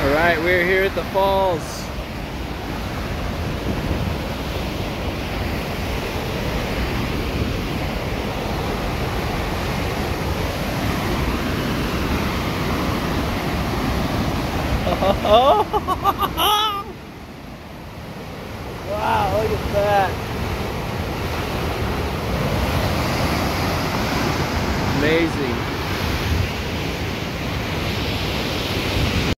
All right, we're here at the falls. Oh! Wow, look at that. Amazing.